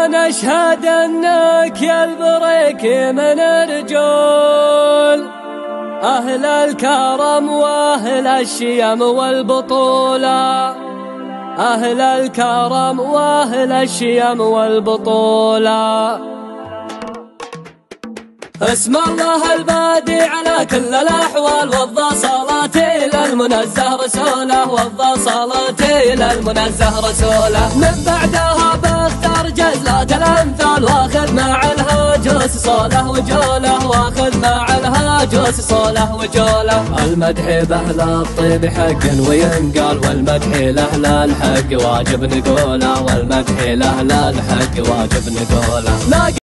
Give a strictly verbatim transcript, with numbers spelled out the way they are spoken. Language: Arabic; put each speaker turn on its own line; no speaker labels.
نشهد انك يا البريك من الرجول، اهل الكرم واهل الشيم والبطولة، اهل الكرم واهل الشيم والبطولة. اسم الله البادي على كل الأحوال، وضى صلاتي للمنزه رسوله، وضى صلاتي للمنزه رسوله. من بعدها بختار جزلات الأمثال، واخذ مع الهاجوس صوله وجوله، واخذ مع الهاجوس صوله وجوله. المدح بأهل الطيب حق وينقال، والمدح لأهل الحق واجب نقوله، والمدح لأهل الحق واجب نقوله.